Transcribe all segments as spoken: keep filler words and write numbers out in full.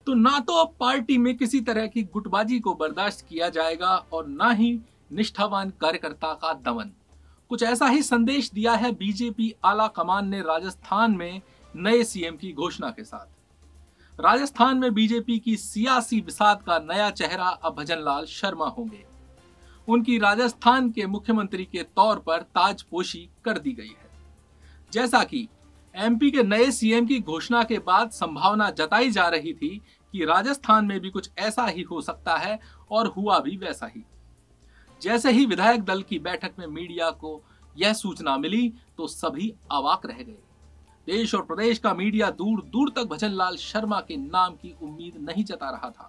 तो ना तो अब पार्टी में किसी तरह की गुटबाजी को बर्दाश्त किया जाएगा और ना ही निष्ठावान कार्यकर्ता का दमन। कुछ ऐसा ही संदेश दिया है बीजेपी आला कमान ने राजस्थान में नए सीएम की घोषणा के साथ। राजस्थान में बीजेपी की सियासी बिसात का नया चेहरा अब भजनलाल शर्मा होंगे। उनकी राजस्थान के मुख्यमंत्री के तौर पर ताजपोशी कर दी गई है। जैसा कि एमपी के नए सीएम की घोषणा के बाद संभावना जताई जा रही थी कि राजस्थान में भी कुछ ऐसा ही हो सकता है और हुआ भी वैसा ही। जैसे ही विधायक दल की बैठक में मीडिया को यह सूचना मिली तो सभी अवाक रह गए। देश और प्रदेश का मीडिया दूर दूर तक भजनलाल शर्मा के नाम की उम्मीद नहीं जता रहा था।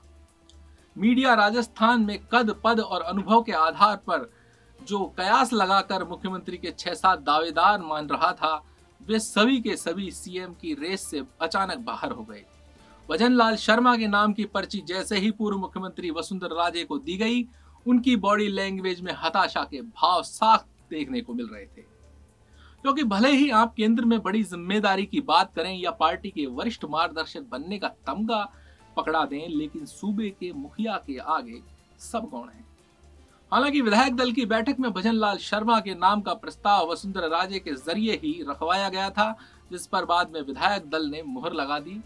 मीडिया राजस्थान में कद पद और अनुभव के आधार पर जो कयास लगाकर मुख्यमंत्री के छह सात दावेदार मान रहा था, वे सभी के सभी सीएम की रेस से अचानक बाहर हो गए। भजनलाल शर्मा के नाम की पर्ची जैसे ही पूर्व मुख्यमंत्री वसुंधरा राजे को दी गई, उनकी बॉडी लैंग्वेज में हताशा के भाव साफ देखने को मिल रहे थे। क्योंकि भले ही आप केंद्र में बड़ी जिम्मेदारी की बात करें या पार्टी के वरिष्ठ मार्गदर्शक बनने का तमगा पकड़ा दें, लेकिन सूबे के मुखिया के आगे सब गौण है। हालांकि विधायक दल की बैठक में भजनलाल शर्मा के नाम का प्रस्ताव वसुंधरा राजे के जरिए ही रखवाया गया था, जिस पर बाद में विधायक दल ने मुहर लगा दी।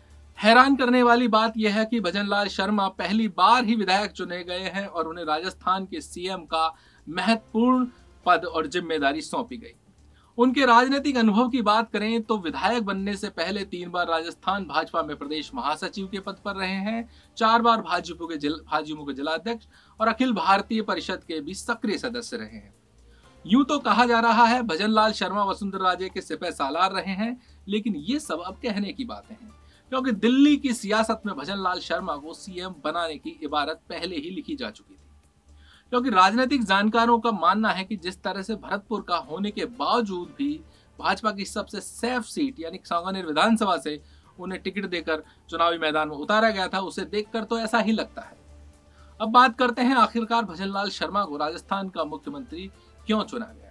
हैरान करने वाली बात यह है कि भजनलाल शर्मा पहली बार ही विधायक चुने गए हैं और उन्हें राजस्थान के सीएम का महत्वपूर्ण पद और जिम्मेदारी सौंपी गई। उनके राजनीतिक अनुभव की बात करें तो विधायक बनने से पहले तीन बार राजस्थान भाजपा में प्रदेश महासचिव के पद पर रहे हैं, चार बार भाजपा के जिल, भाजपा के जिलाध्यक्ष और अखिल भारतीय परिषद के भी सक्रिय सदस्य रहे हैं। यूं तो कहा जा रहा है भजनलाल शर्मा वसुंधरा राजे के सिपह सालार रहे हैं, लेकिन ये सब अब कहने की बातें हैं, क्योंकि दिल्ली की सियासत में भजनलाल शर्मा को सीएम बनाने की इबारत पहले ही लिखी जा चुकी थी। क्योंकि राजनीतिक जानकारों का मानना है कि जिस तरह से भरतपुर का होने के बावजूद भी भाजपा की सबसे सेफ सीट यानी सांगानेर विधानसभा से उन्हें टिकट देकर चुनावी मैदान में उतारा गया था, उसे देखकर तो ऐसा ही लगता है। अब बात करते हैं आखिरकार भजनलाल शर्मा को राजस्थान का मुख्यमंत्री क्यों चुना गया।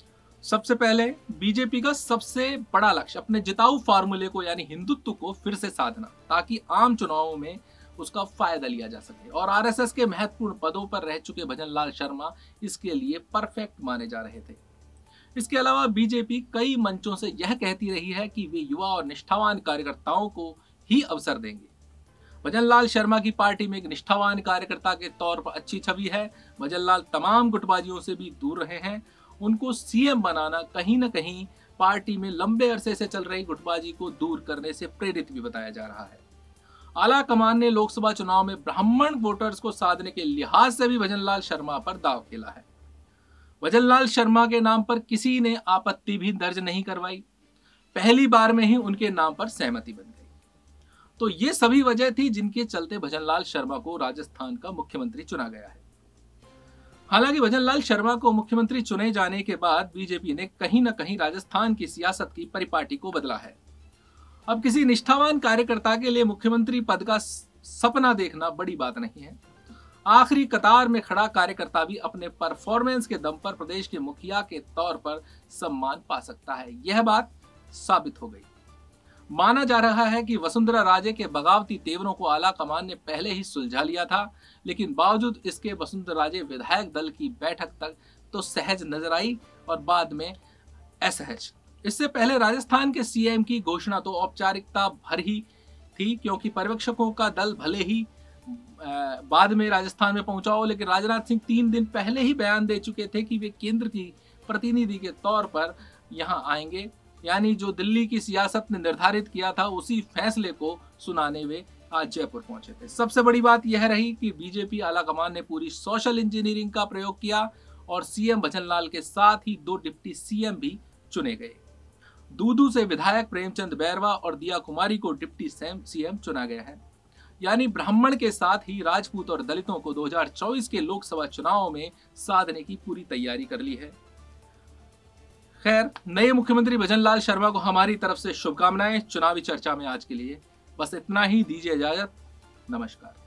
सबसे पहले बीजेपी का सबसे बड़ा लक्ष्य अपने जिताऊ फार्मूले को यानी हिंदुत्व को फिर से साधना, ताकि आम चुनावों में उसका फायदा लिया जा सके। और आरएसएस के महत्वपूर्ण पदों पर रह चुके भजनलाल शर्मा इसके लिए परफेक्ट माने जा रहे थे। इसके अलावा बीजेपी कई मंचों से यह कहती रही है कि वे युवा और निष्ठावान कार्यकर्ताओं को ही अवसर देंगे। भजनलाल शर्मा की पार्टी में एक निष्ठावान कार्यकर्ता के तौर पर अच्छी छवि है। भजनलाल तमाम गुटबाजियों से भी दूर रहे हैं। उनको सीएम बनाना कहीं न कहीं पार्टी में लंबे अरसे से चल रही गुटबाजी को दूर करने से प्रेरित भी बताया जा रहा है। आला कमान ने लोकसभा चुनाव में ब्राह्मण वोटर्स को साधने के लिहाज से भी भजनलाल शर्मा पर दांव खेला है। भजनलाल शर्मा के नाम पर किसी ने आपत्ति भी दर्ज नहीं करवाई, पहली बार में ही उनके नाम पर सहमति बन गई। तो ये सभी वजह थी जिनके चलते भजनलाल शर्मा को राजस्थान का मुख्यमंत्री चुना गया है। हालांकि भजनलाल शर्मा को मुख्यमंत्री चुने जाने के बाद बीजेपी ने कहीं न कहीं राजस्थान की सियासत की परिपाटी को बदला है। अब किसी निष्ठावान कार्यकर्ता के लिए मुख्यमंत्री पद का सपना देखना बड़ी बात नहीं है। आखिरी कतार में खड़ा कार्यकर्ता भी अपने परफॉर्मेंस के दम पर प्रदेश के मुखिया के तौर पर सम्मान पा सकता है। यह बात साबित हो गई। माना जा रहा है कि वसुंधरा राजे के बगावती तेवरों को आला कमान ने पहले ही सुलझा लिया था, लेकिन बावजूद इसके वसुंधरा राजे विधायक दल की बैठक तक तो सहज नजर आई और बाद में असहज। इससे पहले राजस्थान के सीएम की घोषणा तो औपचारिकता भर ही थी, क्योंकि पर्यवेक्षकों का दल भले ही बाद में राजस्थान में पहुंचा हो, लेकिन राजनाथ सिंह तीन दिन पहले ही बयान दे चुके थे कि वे केंद्र की प्रतिनिधि के तौर पर यहां आएंगे। यानी जो दिल्ली की सियासत ने निर्धारित किया था उसी फैसले को सुनाने वे आज जयपुर पहुंचे थे। सबसे बड़ी बात यह रही कि बीजेपी आला कमान ने पूरी सोशल इंजीनियरिंग का प्रयोग किया और सीएम भजनलाल के साथ ही दो डिप्टी सीएम भी चुने गए। दूदू से विधायक प्रेमचंद बैरवा और दिया कुमारी को डिप्टी सीएम चुना गया है। यानी ब्राह्मण के साथ ही राजपूत और दलितों को दो हज़ार चौबीस के लोकसभा चुनाव में साधने की पूरी तैयारी कर ली है। खैर, नए मुख्यमंत्री भजनलाल शर्मा को हमारी तरफ से शुभकामनाएं। चुनावी चर्चा में आज के लिए बस इतना ही। दीजिए इजाजत। नमस्कार।